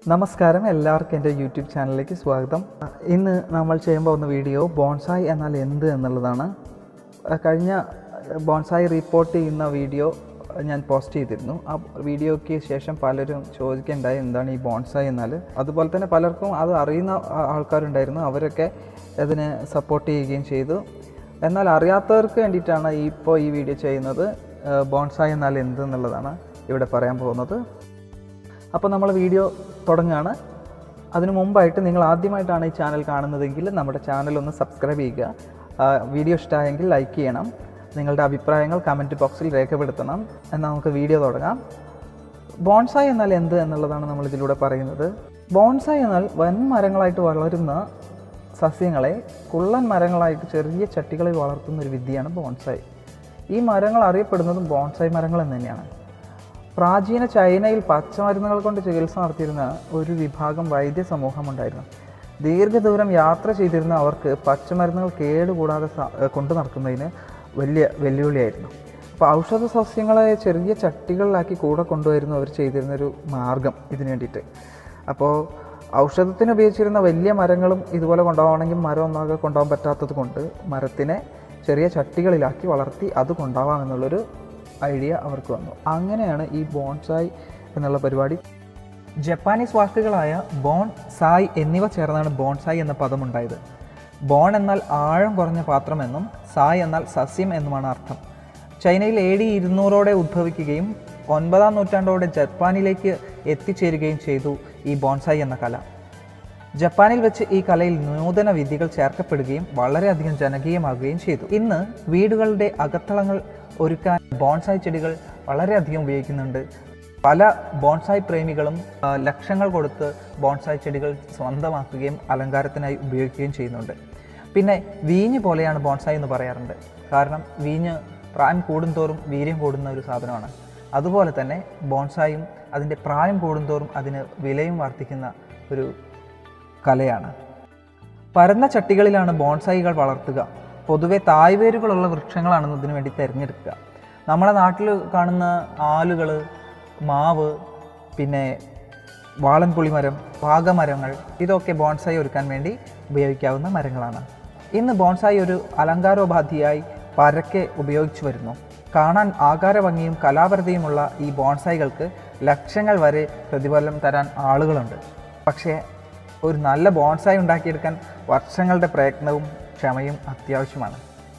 നമസ്കാരം, എല്ലാവർക്കും എൻ്റെ യൂട്യൂബ് ചാനലിലേക്ക് സ്വാഗതം. ഇന്ന് നമ്മൾ ചെയ്യാൻ പോകുന്ന വീഡിയോ ബോൺസായി എന്നാൽ എന്ത് എന്നുള്ളതാണ്. കഴിഞ്ഞ ബോൺസായി റിപ്പോർട്ട് ചെയ്യുന്ന വീഡിയോ ഞാൻ പോസ്റ്റ് ചെയ്തിരുന്നു. ആ വീഡിയോയ്ക്ക് ശേഷം പലരും ചോദിക്കേണ്ടായി എന്താണ് ഈ ബോൺസായി എന്നാൽ. അതുപോലെ തന്നെ പലർക്കും അത് അറിയുന്ന ആൾക്കാരുണ്ടായിരുന്നു, അവരൊക്കെ അതിനെ സപ്പോർട്ട് ചെയ്യുകയും ചെയ്തു. എന്നാൽ അറിയാത്തവർക്ക് വേണ്ടിയിട്ടാണ് ഇപ്പോൾ ഈ വീഡിയോ ചെയ്യുന്നത്. ബോൺസായി എന്നാൽ എന്ത് എന്നുള്ളതാണ് ഇവിടെ പറയാൻ പോകുന്നത്. അപ്പോൾ നമ്മൾ വീഡിയോ തുടങ്ങുകയാണ്. അതിനു മുമ്പായിട്ട് നിങ്ങൾ ആദ്യമായിട്ടാണ് ഈ ചാനൽ കാണുന്നതെങ്കിൽ നമ്മുടെ ചാനൽ ഒന്ന് സബ്സ്ക്രൈബ് ചെയ്യുക. വീഡിയോ ഇഷ്ടമായെങ്കിൽ ലൈക്ക് ചെയ്യണം. നിങ്ങളുടെ അഭിപ്രായങ്ങൾ കമൻറ്റ് ബോക്സിൽ രേഖപ്പെടുത്തണം. എന്നാൽ നമുക്ക് വീഡിയോ തുടങ്ങാം. ബോൺസായി എന്നാൽ എന്ത് എന്നുള്ളതാണ് നമ്മൾ ഇതിലൂടെ പറയുന്നത്. ബോൺസായി എന്നാൽ വൻ മരങ്ങളായിട്ട് വളരുന്ന സസ്യങ്ങളെ കുള്ളൻ മരങ്ങളായിട്ട് ചെറിയ ചട്ടികളിൽ വളർത്തുന്ന ഒരു വിദ്യയാണ് ബോൺസായി. ഈ മരങ്ങൾ അറിയപ്പെടുന്നതും ബോൺസായി മരങ്ങൾ എന്ന് തന്നെയാണ്. പ്രാചീന ചൈനയിൽ പച്ചമരുന്നുകൾ കൊണ്ട് ചികിത്സ നടത്തിയിരുന്ന ഒരു വിഭാഗം വൈദ്യ സമൂഹമുണ്ടായിരുന്നു. ദീർഘദൂരം യാത്ര ചെയ്തിരുന്ന അവർക്ക് പച്ചമരുന്നുകൾ കേടുകൂടാതെ കൊണ്ടു നടക്കുന്നതിന് വലിയ വെല്ലുവിളിയായിരുന്നു. അപ്പോൾ ഔഷധ സസ്യങ്ങളെ ചെറിയ ചട്ടികളിലാക്കി കൂടെ കൊണ്ടുവരുന്നു അവർ ചെയ്തിരുന്നൊരു മാർഗം ഇതിനു വേണ്ടിയിട്ട്. അപ്പോൾ ഔഷധത്തിന് ഉപയോഗിച്ചിരുന്ന വലിയ മരങ്ങളും ഇതുപോലെ കൊണ്ടുപോകണമെങ്കിൽ മരം ഒന്നാകെ കൊണ്ടുപോകാൻ പറ്റാത്തത് കൊണ്ട് മരത്തിനെ ചെറിയ ചട്ടികളിലാക്കി വളർത്തി അത് കൊണ്ടുപോകാമെന്നുള്ളൊരു ഐഡിയ അവർക്ക് വന്നു. അങ്ങനെയാണ് ഈ ബോൺസായി എന്നുള്ള പരിപാടി. ജപ്പാനീസ് വാക്കുകളായ ബോൺ, സായ് എന്നിവ ചേർന്നാണ് ബോൺസായി എന്ന പദമുണ്ടായത്. ബോൺ എന്നാൽ ആഴം കുറഞ്ഞ പാത്രമെന്നും സായ് എന്നാൽ സസ്യം എന്നുമാണ് അർത്ഥം. ചൈനയിൽ AD 200 ഉദ്ഭവിക്കുകയും 9-ാം നൂറ്റാണ്ടോടെ ജപ്പാനിലേക്ക് എത്തിച്ചേരുകയും ചെയ്തു ഈ ബോൺസായി എന്ന കല. ജപ്പാനിൽ വെച്ച് ഈ കലയിൽ നൂതന വിദ്യകൾ ചേർക്കപ്പെടുകയും വളരെയധികം ജനകീയമാകുകയും ചെയ്തു. ഇന്ന് വീടുകളുടെ അകത്തളങ്ങൾ ഒരുക്കാൻ ബോൺസായി ചെടികൾ വളരെയധികം ഉപയോഗിക്കുന്നുണ്ട്. പല ബോൺസായി പ്രേമികളും ലക്ഷങ്ങൾ കൊടുത്ത് ബോൺസായി ചെടികൾ സ്വന്തമാക്കുകയും അലങ്കാരത്തിനായി ഉപയോഗിക്കുകയും ചെയ്യുന്നുണ്ട്. പിന്നെ വീഞ്ഞ് പോലെയാണ് ബോൺസായി എന്ന് പറയാറുണ്ട്. കാരണം വീഞ്ഞ് പ്രായം കൂടുന്തോറും വീര്യം കൂടുന്ന ഒരു സാധനമാണ്. അതുപോലെ തന്നെ ബോൺസായും അതിൻ്റെ പ്രായം കൂടുന്തോറും അതിന് വിലയും വർദ്ധിക്കുന്ന ഒരു കലയാണ്. പരന്ന ചട്ടികളിലാണ് ബോൺസായികൾ വളർത്തുക. പൊതുവെ തായ്വേരുകളുള്ള വൃക്ഷങ്ങളാണ് ഇതിനു വേണ്ടി തിരഞ്ഞെടുക്കുക. നമ്മുടെ നാട്ടിൽ കാണുന്ന ആലുകൾ, മാവ്, പിന്നെ വാളൻപുളിമരം, പാകമരങ്ങൾ ഇതൊക്കെ ബോൺസായി ഒരുക്കാൻ വേണ്ടി ഉപയോഗിക്കാവുന്ന മരങ്ങളാണ്. ഇന്ന് ബോൺസായി ഒരു അലങ്കാരോപാധിയായി പരക്കെ ഉപയോഗിച്ചു വരുന്നു. കാണാൻ ആകാരഭംഗിയും കലാപരതയുമുള്ള ഈ ബോൺസായികൾക്ക് ലക്ഷങ്ങൾ വരെ പ്രതിഫലം തരാൻ ആളുകളുണ്ട്. പക്ഷേ ഒരു നല്ല ബോൺസായി ഉണ്ടാക്കിയെടുക്കാൻ വർഷങ്ങളുടെ പ്രയത്നവും ക്ഷമയും അത്യാവശ്യമാണ്.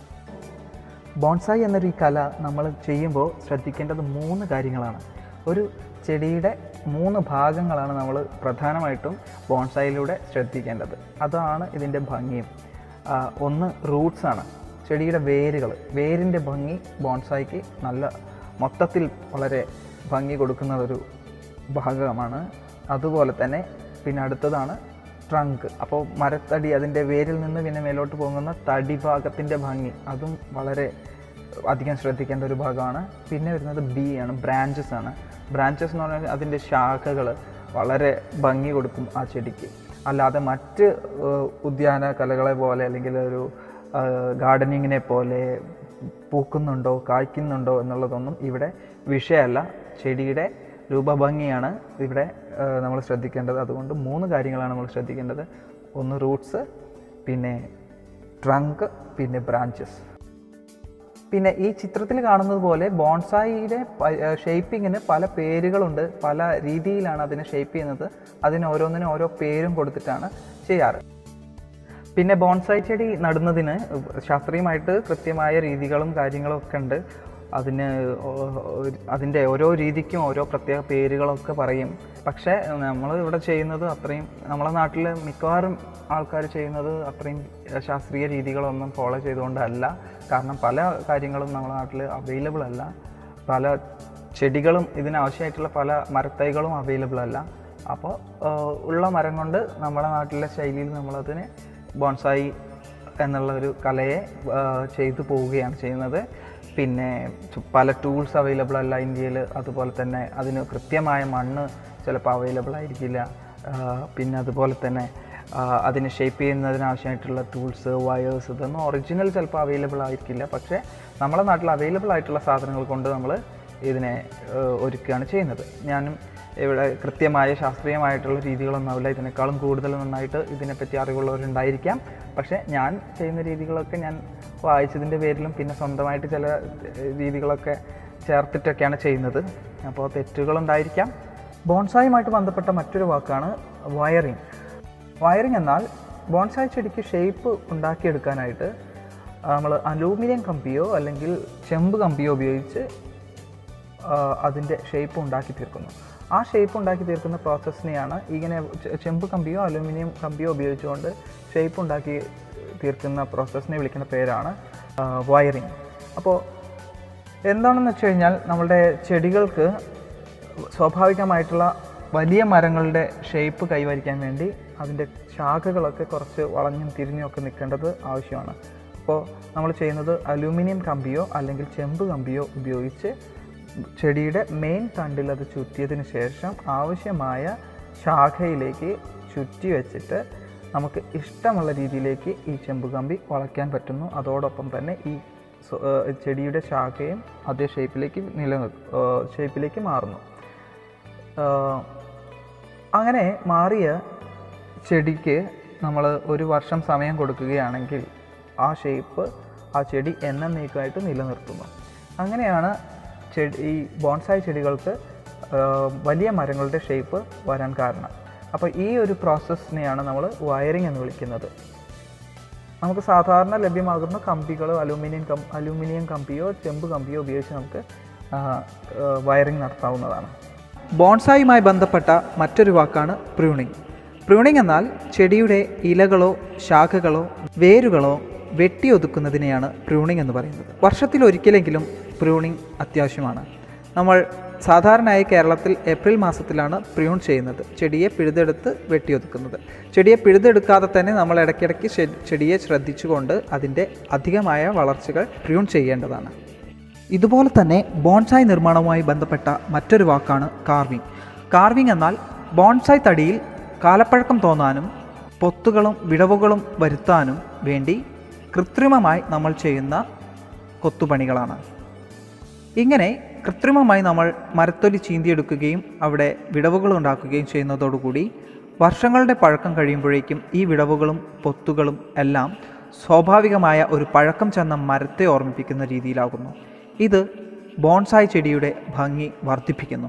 ബോൺസായി എന്നൊരു ഈ കല നമ്മൾ ചെയ്യുമ്പോൾ ശ്രദ്ധിക്കേണ്ടത് 3 കാര്യങ്ങളാണ്. ഒരു ചെടിയുടെ 3 ഭാഗങ്ങളാണ് നമ്മൾ പ്രധാനമായിട്ടും ബോൺസായിലൂടെ ശ്രദ്ധിക്കേണ്ടത്. അതാണ് ഇതിൻ്റെ ഭംഗിയും. ഒന്ന് റൂട്ട്സാണ്, ചെടിയുടെ വേരുകൾ. വേരിൻ്റെ ഭംഗി ബോൺസായിക്ക് നല്ല മൊത്തത്തിൽ വളരെ ഭംഗി കൊടുക്കുന്ന ഒരു ഭാഗമാണ്. അതുപോലെ തന്നെ പിന്നെ അടുത്തതാണ് ട്രങ്ക്. അപ്പോൾ മരത്തടി, അതിൻ്റെ വേരിൽ നിന്ന് പിന്നെ മേലോട്ട് പോകുന്ന തടി ഭാഗത്തിൻ്റെ ഭംഗി, അതും വളരെ അധികം ശ്രദ്ധിക്കേണ്ട ഒരു ഭാഗമാണ്. പിന്നെ വരുന്നത് B ആണ്, ബ്രാഞ്ചസ് ആണ്. ബ്രാഞ്ചസ് എന്ന് പറഞ്ഞാൽ അതിൻ്റെ ശാഖകൾ വളരെ ഭംഗി കൊടുക്കും ആ ചെടിക്ക്. അല്ലാതെ മറ്റ് ഉദ്യാന കലകളെ പോലെ അല്ലെങ്കിൽ ഒരു ഗാർഡനിങ്ങിനെ പോലെ പൂക്കുന്നുണ്ടോ കായ്ക്കുന്നുണ്ടോ എന്നുള്ളതൊന്നും ഇവിടെ വിഷയമല്ല. ചെടിയുടെ രൂപഭംഗിയാണ് ഇവിടെ നമ്മൾ ശ്രദ്ധിക്കേണ്ടത്. അതുകൊണ്ട് 3 കാര്യങ്ങളാണ് നമ്മൾ ശ്രദ്ധിക്കേണ്ടത്. ഒന്ന് റൂട്ട്സ്, പിന്നെ ട്രങ്ക്, പിന്നെ ബ്രാഞ്ചസ്. പിന്നെ ഈ ചിത്രത്തിൽ കാണുന്നത് പോലെ ബോൺസായിയുടെ ഷേപ്പിങ്ങിന് പല പേരുകളുണ്ട്. പല രീതിയിലാണ് അതിനെ ഷേപ്പ് ചെയ്യുന്നത്. അതിന് ഓരോന്നിനും ഓരോ പേരും കൊടുത്തിട്ടാണ് ചെയ്യാറ്. പിന്നെ ബോൺസായി ചെടി നടുന്നതിന് ശാസ്ത്രീയമായിട്ട് കൃത്യമായ രീതികളും കാര്യങ്ങളും ഒക്കെ ഉണ്ട്. അതിൻ്റെ ഓരോ രീതിക്കും ഓരോ പ്രത്യേക പേരുകളൊക്കെ പറയും. പക്ഷേ നമ്മൾ ഇവിടെ ചെയ്യുന്നത് അത്രയും, നമ്മളെ നാട്ടിൽ മിക്കവാറും ആൾക്കാർ ചെയ്യുന്നത് അത്രയും ശാസ്ത്രീയ രീതികളൊന്നും ഫോളോ ചെയ്തുകൊണ്ടല്ല. കാരണം പല കാര്യങ്ങളും നമ്മുടെ നാട്ടിൽ അവൈലബിൾ അല്ല. പല ചെടികളും ഇതിനാവശ്യമായിട്ടുള്ള പല മരത്തൈകളും അവൈലബിൾ അല്ല. അപ്പോൾ ഉള്ള മരം കൊണ്ട് നമ്മുടെ നാട്ടിലെ ശൈലിയിൽ നമ്മളതിനെ ബോൺസായി എന്നുള്ള ഒരു കലയെ ചെയ്തു പോവുകയാണ് ചെയ്യുന്നത്. പിന്നെ പല ടൂൾസ് അവൈലബിൾ അല്ല ഇന്ത്യയിൽ. അതുപോലെ തന്നെ അതിന് കൃത്യമായ മണ്ണ് ചിലപ്പോൾ അവൈലബിൾ ആയിരിക്കില്ല. പിന്നെ അതുപോലെ തന്നെ അതിനെ ഷേപ്പ് ചെയ്യുന്നതിനാവശ്യമായിട്ടുള്ള ടൂൾസ്, വയേഴ്സ്, ഇതൊന്നും ഒറിജിനൽ ചിലപ്പോൾ അവൈലബിൾ ആയിരിക്കില്ല. പക്ഷേ നമ്മുടെ നാട്ടിൽ അവൈലബിൾ ആയിട്ടുള്ള സാധനങ്ങൾ കൊണ്ട് നമ്മൾ ഇതിനെ ഒരുക്കുകയാണ് ചെയ്യുന്നത്. ഞാനും ഇവിടെ കൃത്യമായ ശാസ്ത്രീയമായിട്ടുള്ള രീതികളൊന്നുമില്ല. ഇതിനേക്കാളും കൂടുതൽ നന്നായിട്ട് ഇതിനെപ്പറ്റി അറിവുള്ളവരുണ്ടായിരിക്കാം. പക്ഷേ ഞാൻ ചെയ്യുന്ന രീതികളൊക്കെ ഞാൻ വായിച്ചതിൻ്റെ പേരിലും പിന്നെ സ്വന്തമായിട്ട് ചില രീതികളൊക്കെ ചേർത്തിട്ടൊക്കെയാണ് ചെയ്യുന്നത്. അപ്പോൾ തെറ്റുകളുണ്ടായിരിക്കാം. ബോൺസായുമായിട്ട് ബന്ധപ്പെട്ട മറ്റൊരു വാക്കാണ് വയറിങ്. വയറിങ് എന്നാൽ ബോൺസായ് ചെടിക്ക് ഷേപ്പ് ഉണ്ടാക്കിയെടുക്കാനായിട്ട് നമ്മൾ അലൂമിനിയം കമ്പിയോ അല്ലെങ്കിൽ ചെമ്പ് കമ്പിയോ ഉപയോഗിച്ച് അതിൻ്റെ ഷേപ്പ് ഉണ്ടാക്കി തീർക്കുന്നു. ആ ഷേപ്പ് ഉണ്ടാക്കി തീർക്കുന്ന പ്രോസസ്സിനെയാണ് ഇങ്ങനെ ചെമ്പ് കമ്പിയോ അലൂമിനിയം കമ്പിയോ ഉപയോഗിച്ചുകൊണ്ട് ഷേപ്പ് ഉണ്ടാക്കി തീർക്കുന്ന പ്രോസസ്സിനെ വിളിക്കുന്ന പേരാണ് വയറിങ്. അപ്പോൾ എന്താണെന്ന് വെച്ച് കഴിഞ്ഞാൽ നമ്മളുടെ ചെടികൾക്ക് സ്വാഭാവികമായിട്ടുള്ള വലിയ മരങ്ങളുടെ ഷേപ്പ് കൈവരിക്കാൻ വേണ്ടി അതിൻ്റെ ശാഖകളൊക്കെ കുറച്ച് വളഞ്ഞും തിരിഞ്ഞും ഒക്കെ നിൽക്കേണ്ടത് ആവശ്യമാണ്. അപ്പോൾ നമ്മൾ ചെയ്യുന്നത് അലൂമിനിയം കമ്പിയോ അല്ലെങ്കിൽ ചെമ്പ് കമ്പിയോ ഉപയോഗിച്ച് ചെടിയുടെ മെയിൻ തണ്ടിൽ അത് ചുറ്റിയതിന് ശേഷം ആവശ്യമായ ശാഖയിലേക്ക് ചുറ്റി വെച്ചിട്ട് നമുക്ക് ഇഷ്ടമുള്ള രീതിയിലേക്ക് ഈ ചെമ്പ് കമ്പി വളയ്ക്കാൻ പറ്റുന്നു. അതോടൊപ്പം തന്നെ ഈ ചെടിയുടെ ശാഖയും അതേ ഷേപ്പിലേക്ക് മാറുന്നു. അങ്ങനെ മാറിയ ചെടിക്ക് നമ്മൾ ഒരു വർഷം സമയം കൊടുക്കുകയാണെങ്കിൽ ആ ഷേപ്പ് ആ ചെടി എന്നേക്കുമായിട്ട് നിലനിർത്തുന്നു. അങ്ങനെയാണ് ഈ ബോൺസായ് ചെടികൾക്ക് വലിയ മരങ്ങളുടെ ഷേപ്പ് വരാൻ കാരണം. അപ്പോൾ ഈ ഒരു പ്രോസസ്സിനെയാണ് നമ്മൾ വയറിങ് എന്ന് വിളിക്കുന്നത്. നമുക്ക് സാധാരണ ലഭ്യമാകുന്ന കമ്പികളോ അലൂമിനിയം കമ്പിയോ ചെമ്പ് കമ്പിയോ ഉപയോഗിച്ച് നമുക്ക് വയറിങ് നടത്താവുന്നതാണ്. ബോൺസായുമായി ബന്ധപ്പെട്ട മറ്റൊരു വാക്കാണ് പ്രൂണിങ്. പ്രൂണിങ് എന്നാൽ ചെടിയുടെ ഇലകളോ ശാഖകളോ വേരുകളോ വെട്ടിയൊതുക്കുന്നതിനെയാണ് പ്രൂണിങ് എന്ന് പറയുന്നത്. വർഷത്തിലൊരിക്കലെങ്കിലും പ്രൂണിങ് അത്യാവശ്യമാണ്. നമ്മൾ സാധാരണയായി കേരളത്തിൽ ഏപ്രിൽ മാസത്തിലാണ് പ്രൂൺ ചെയ്യുന്നത്, ചെടിയെ പിഴുതെടുത്ത് വെട്ടിയൊതുക്കുന്നത്. ചെടിയെ പിഴുതെടുക്കാതെ തന്നെ നമ്മൾ ഇടയ്ക്കിടയ്ക്ക് ചെടിയെ ശ്രദ്ധിച്ചുകൊണ്ട് അതിൻ്റെ അധികമായ വളർച്ചകൾ പ്രൂൺ ചെയ്യേണ്ടതാണ്. ഇതുപോലെ തന്നെ ബോൺസായ് നിർമ്മാണവുമായി ബന്ധപ്പെട്ട മറ്റൊരു വാക്കാണ് കാർവിങ്. കാർവിങ് എന്നാൽ ബോൺസായ് തടിയിൽ കാലപ്പഴക്കം തോന്നാനും പൊത്തുകളും വിടവുകളും വരുത്താനും വേണ്ടി കൃത്രിമമായി നമ്മൾ ചെയ്യുന്ന കൊത്തുപണികളാണ്. ഇങ്ങനെ കൃത്രിമമായി നമ്മൾ മരത്തൊലി ചീന്തിയെടുക്കുകയും അവിടെ വിടവുകൾ ഉണ്ടാക്കുകയും ചെയ്യുന്നതോടുകൂടി വർഷങ്ങളുടെ പഴക്കം കഴിയുമ്പോഴേക്കും ഈ വിടവുകളും പൊത്തുകളും എല്ലാം സ്വാഭാവികമായ ഒരു പഴക്കം ചെന്ന മരത്തെ ഓർമ്മിപ്പിക്കുന്ന രീതിയിലാകുന്നു. ഇത് ബോൺസായ് ചെടിയുടെ ഭംഗി വർദ്ധിപ്പിക്കുന്നു.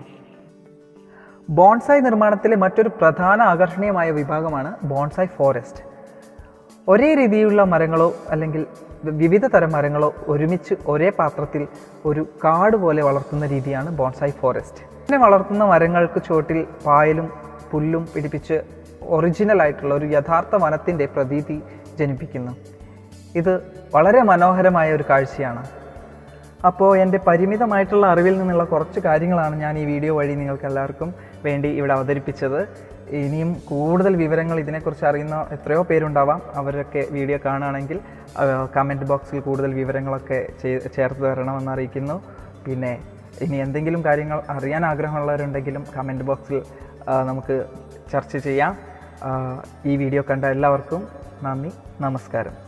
ബോൺസായ് നിർമ്മാണത്തിലെ മറ്റൊരു പ്രധാന ആകർഷണീയമായ വിഭാഗമാണ് ബോൺസായ് ഫോറസ്റ്റ്. ഒരേ രീതിയിലുള്ള മരങ്ങളോ അല്ലെങ്കിൽ വിവിധ തരം മരങ്ങളോ ഒരുമിച്ച് ഒരേ പാത്രത്തിൽ ഒരു കാട് പോലെ വളർത്തുന്ന രീതിയാണ് ബോൺസായ് ഫോറസ്റ്റ്. ഇങ്ങനെ വളർത്തുന്ന മരങ്ങൾക്ക് ചുവട്ടിൽ പായലും പുല്ലും പിടിപ്പിച്ച് ഒറിജിനലായിട്ടുള്ള ഒരു യഥാർത്ഥ വനത്തിൻ്റെ പ്രതീതി ജനിപ്പിക്കുന്നു. ഇത് വളരെ മനോഹരമായ ഒരു കാഴ്ചയാണ്. അപ്പോൾ എൻ്റെ പരിമിതമായിട്ടുള്ള അറിവിൽ നിന്നുള്ള കുറച്ച് കാര്യങ്ങളാണ് ഞാൻ ഈ വീഡിയോ വഴി നിങ്ങൾക്ക് എല്ലാവർക്കും വേണ്ടി ഇവിടെ അവതരിപ്പിച്ചത്. ഇനിയും കൂടുതൽ വിവരങ്ങൾ ഇതിനെക്കുറിച്ച് അറിയുന്ന എത്രയോ പേരുണ്ടാവാം. അവരൊക്കെ വീഡിയോ കാണുകയാണെങ്കിൽ കമൻറ്റ് ബോക്സിൽ കൂടുതൽ വിവരങ്ങളൊക്കെ ചേർത്ത് തരണമെന്ന് അറിയിക്കുന്നു. പിന്നെ ഇനി എന്തെങ്കിലും കാര്യങ്ങൾ അറിയാൻ ആഗ്രഹമുള്ളവരുണ്ടെങ്കിലും കമൻറ്റ് ബോക്സിൽ നമുക്ക് ചർച്ച ചെയ്യാം. ഈ വീഡിയോ കണ്ട എല്ലാവർക്കും നന്ദി, നമസ്കാരം.